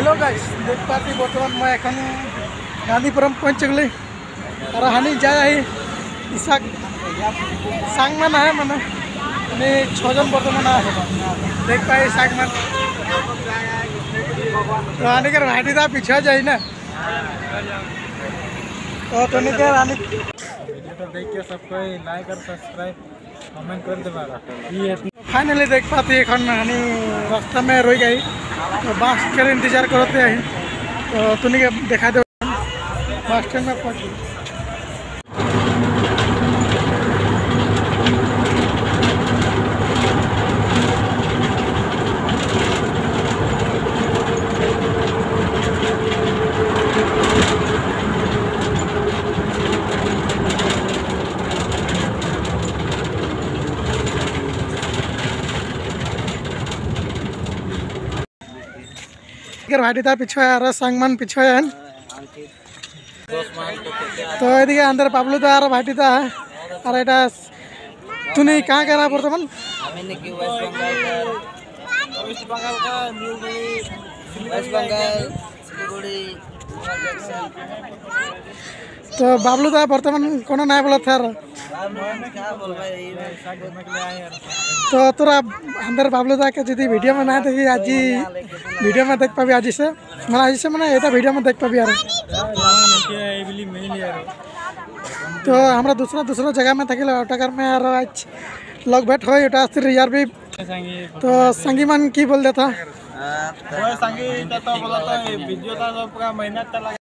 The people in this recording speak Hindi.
हेलो गाइस देख पाती बर्तमान मैं एखन गांधीपुरम पहुँच गली और हानि जाए इसाक सांग मान है माने ने 6 जन बर्तमान है देख पाए सांग मान तो हानि के भाटी था पीछे जाए ना तो तने के हानि वीडियो तो देख के सबको लाइक और सब्सक्राइब कमेंट कर दे। फाइनली देख पाती एखन हानि रास्ता में रह गई तो बस के इंतजार करते आई तो तुनी के देखा दे बस स्टैंड में पहुँच गई। भाटी था पिछुआ और सांगमान पिछुआ है तो ये अंदर पाबलू था और भाटी था और एटा तुनी कहाँ करा बर्तमान तो बाबलू था बर्तमान कोनो ना बोला था तो तोरा अंदर बाबलू था के जी वीडियो में ना देखी आज वीडियो में देख पाबी आज से मैंने ये वीडियो में देख पाबी यार तो हमारा दूसरा जगह में थकिल ओटाकर में यार आज लग भेट हो यार भी तो संगी मन की बोल देता संगी तो बोला तो वीडियो तो पूरा मेहनत